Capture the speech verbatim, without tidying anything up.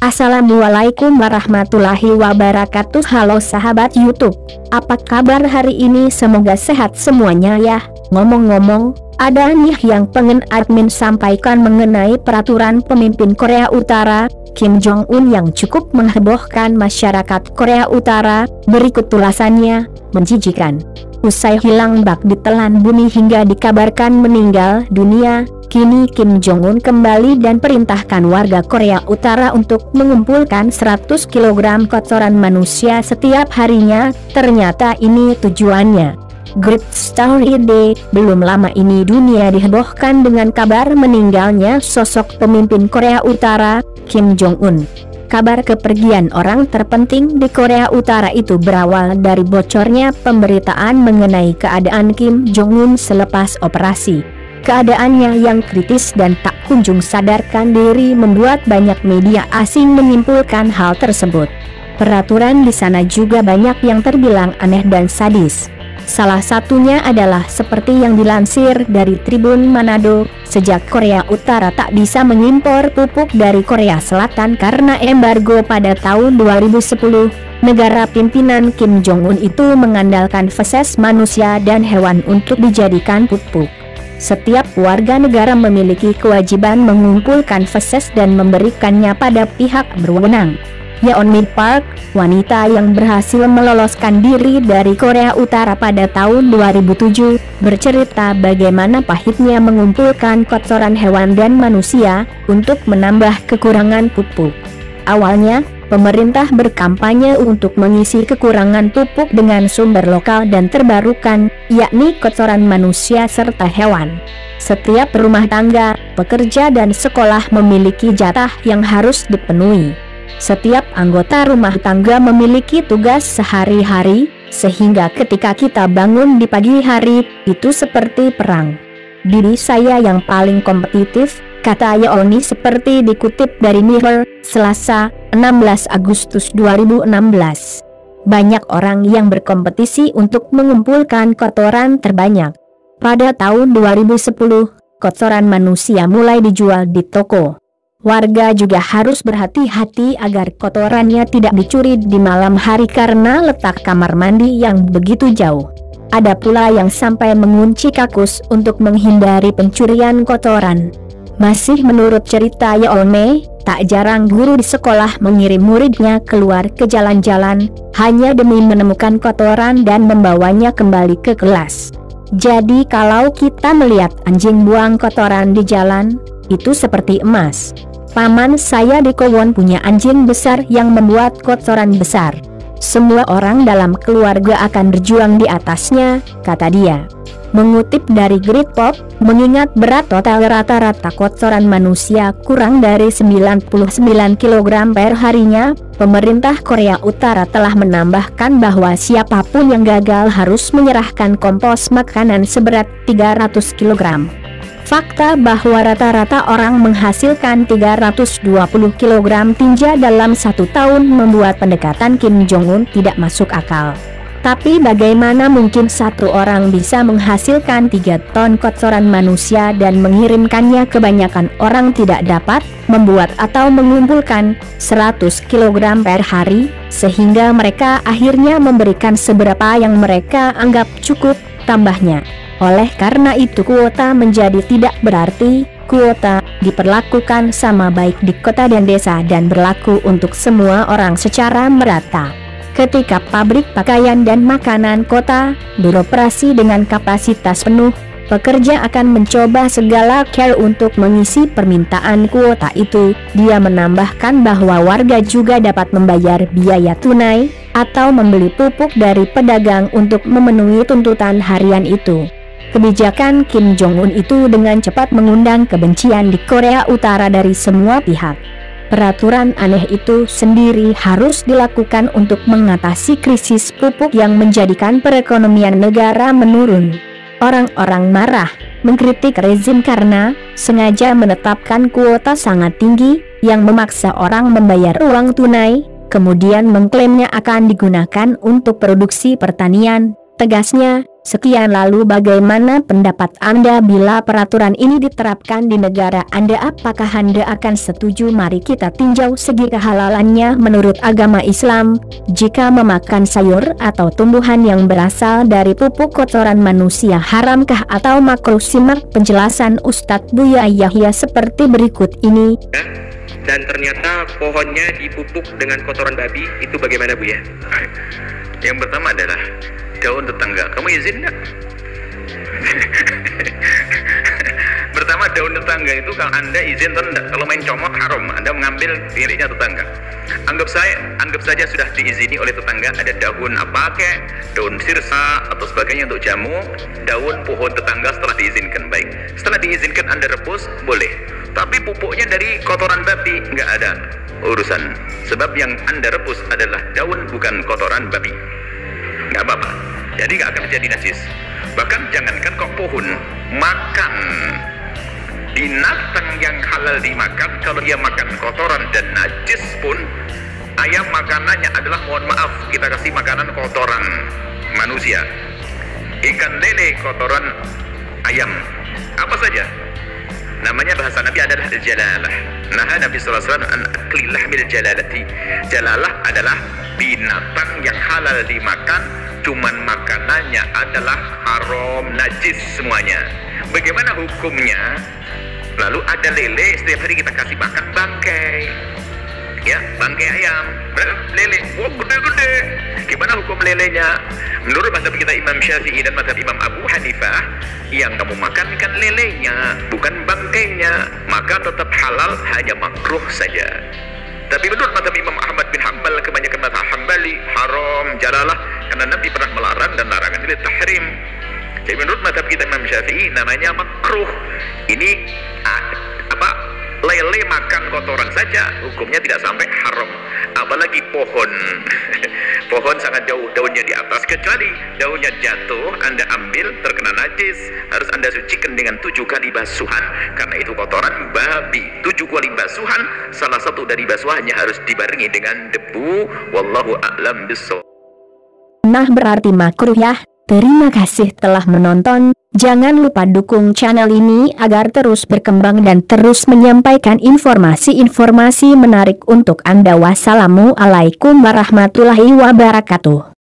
Assalamualaikum warahmatullahi wabarakatuh. Halo sahabat YouTube, apa kabar hari ini? Semoga sehat semuanya ya. Ngomong-ngomong, ada nih yang pengen admin sampaikan mengenai peraturan pemimpin Korea Utara, Kim Jong-un, yang cukup menghebohkan masyarakat Korea Utara. Berikut ulasannya, menjijikan. Usai hilang bak ditelan bumi hingga dikabarkan meninggal dunia, kini Kim Jong-un kembali dan perintahkan warga Korea Utara untuk mengumpulkan seratus kilogram kotoran manusia setiap harinya. Ternyata ini tujuannya. Great Story Day. Belum lama ini dunia dihebohkan dengan kabar meninggalnya sosok pemimpin Korea Utara, Kim Jong-un. Kabar kepergian orang terpenting di Korea Utara itu berawal dari bocornya pemberitaan mengenai keadaan Kim Jong-un selepas operasi. Keadaannya yang kritis dan tak kunjung sadarkan diri membuat banyak media asing menyimpulkan hal tersebut. Peraturan di sana juga banyak yang terbilang aneh dan sadis. Salah satunya adalah seperti yang dilansir dari Tribun Manado, sejak Korea Utara tak bisa mengimpor pupuk dari Korea Selatan karena embargo pada tahun dua ribu sepuluh, negara pimpinan Kim Jong-un itu mengandalkan feses manusia dan hewan untuk dijadikan pupuk. Setiap warga negara memiliki kewajiban mengumpulkan feses dan memberikannya pada pihak berwenang. Yeonmi Park, wanita yang berhasil meloloskan diri dari Korea Utara pada tahun dua ribu tujuh, bercerita bagaimana pahitnya mengumpulkan kotoran hewan dan manusia untuk menambah kekurangan pupuk. Awalnya, pemerintah berkampanye untuk mengisi kekurangan pupuk dengan sumber lokal dan terbarukan, yakni kotoran manusia serta hewan. Setiap rumah tangga, pekerja dan sekolah memiliki jatah yang harus dipenuhi. Setiap anggota rumah tangga memiliki tugas sehari-hari, sehingga ketika kita bangun di pagi hari, itu seperti perang. Diri saya yang paling kompetitif, kata Yeonmi seperti dikutip dari Mirror, Selasa, enam belas Agustus dua ribu enam belas. Banyak orang yang berkompetisi untuk mengumpulkan kotoran terbanyak. Pada tahun dua ribu sepuluh, kotoran manusia mulai dijual di toko. Warga juga harus berhati-hati agar kotorannya tidak dicuri di malam hari karena letak kamar mandi yang begitu jauh. Ada pula yang sampai mengunci kakus untuk menghindari pencurian kotoran. Masih menurut cerita Yeonmi, tak jarang guru di sekolah mengirim muridnya keluar ke jalan-jalan hanya demi menemukan kotoran dan membawanya kembali ke kelas. Jadi kalau kita melihat anjing buang kotoran di jalan, itu seperti emas. Paman saya di Kowon punya anjing besar yang membuat kotoran besar. Semua orang dalam keluarga akan berjuang di atasnya, kata dia. Mengutip dari Great Pop, mengingat berat total rata-rata kotoran manusia kurang dari sembilan puluh sembilan kilogram per harinya, pemerintah Korea Utara telah menambahkan bahwa siapapun yang gagal harus menyerahkan kompos makanan seberat tiga ratus kilogram. Fakta bahwa rata-rata orang menghasilkan tiga ratus dua puluh kilogram tinja dalam satu tahun membuat pendekatan Kim Jong-un tidak masuk akal. Tapi bagaimana mungkin satu orang bisa menghasilkan tiga ton kotoran manusia dan mengirimkannya? Kebanyakan orang tidak dapat membuat atau mengumpulkan seratus kilogram per hari, sehingga mereka akhirnya memberikan seberapa yang mereka anggap cukup, tambahnya. Oleh karena itu kuota menjadi tidak berarti. Kuota diperlakukan sama baik di kota dan desa dan berlaku untuk semua orang secara merata. Ketika pabrik pakaian dan makanan kota beroperasi dengan kapasitas penuh, pekerja akan mencoba segala cara untuk mengisi permintaan kuota itu. Dia menambahkan bahwa warga juga dapat membayar biaya tunai atau membeli pupuk dari pedagang untuk memenuhi tuntutan harian itu. Kebijakan Kim Jong-un itu dengan cepat mengundang kebencian di Korea Utara dari semua pihak. Peraturan aneh itu sendiri harus dilakukan untuk mengatasi krisis pupuk yang menjadikan perekonomian negara menurun. Orang-orang marah, mengkritik rezim karena sengaja menetapkan kuota sangat tinggi yang memaksa orang membayar uang tunai, kemudian mengklaimnya akan digunakan untuk produksi pertanian. Tegasnya, Sekian, lalu bagaimana pendapat Anda bila peraturan ini diterapkan di negara Anda? Apakah Anda akan setuju? Mari kita tinjau segi kehalalannya menurut agama Islam. Jika memakan sayur atau tumbuhan yang berasal dari pupuk kotoran manusia, haramkah atau makruh? Simak penjelasan Ustadz Buya Yahya seperti berikut ini. Dan ternyata pohonnya dipupuk dengan kotoran babi, itu bagaimana, Bu ya? Yang pertama adalah daun tetangga. Kamu izin nggak? Pertama, daun tetangga itu kalau Anda izin atau enggak. Kalau main comot haram, Anda mengambil miliknya tetangga. Anggap saya, anggap saja sudah diizini oleh tetangga, ada daun apa kek, daun sirsa atau sebagainya untuk jamu, daun pohon tetangga setelah diizinkan. Baik, setelah diizinkan Anda rebus, boleh. Tapi pupuknya dari kotoran babi, nggak ada urusan. Sebab yang Anda rebus adalah daun, bukan kotoran babi. Nggak apa-apa, jadi nggak akan menjadi najis. Bahkan jangankan kok pohon, makan binatang yang halal dimakan, kalau dia makan kotoran dan najis pun, ayam makanannya adalah, mohon maaf, kita kasih makanan kotoran manusia. Ikan lele kotoran ayam, apa saja. Namanya bahasa Nabi adalah jalalah. Nah, Nabi sallallahu alaihi wasallam an akli lahmil jalalati. Jalalah adalah binatang yang halal dimakan, cuman makanannya adalah haram, najis semuanya. Bagaimana hukumnya? Lalu ada lele, setiap hari kita kasih makan bangkai, ya, bangkai ayam, lele, wah gede-gede. Gimana hukum lelenya? Menurut mazhab kita Imam Syafi'i dan mazhab Imam Abu Hanifah, yang kamu makan kan lelenya, bukan bangkainya, maka tetap halal, hanya makruh saja. Tapi menurut mazhab Imam Ahmad bin Hanbal, kebanyakan mazhab Hambali, haram, jalalah, karena Nabi pernah melarang dan larangan itu tahrim. Jadi menurut mazhab kita Imam Syafi'i namanya makruh. Ini ah, apa? Lele makan kotoran saja hukumnya tidak sampai haram. Apalagi pohon. Pohon sangat jauh daunnya di atas, kecuali daunnya jatuh, Anda ambil terkena najis, harus Anda sucikan dengan tujuh kali basuhan, karena itu kotoran babi. Tujuh kali basuhan, salah satu dari basuhannya harus dibarengi dengan debu. Wallahu a'lam bishawab. Nah, berarti makruh ya. Terima kasih telah menonton. Jangan lupa dukung channel ini agar terus berkembang dan terus menyampaikan informasi-informasi menarik untuk Anda. Wassalamualaikum warahmatullahi wabarakatuh.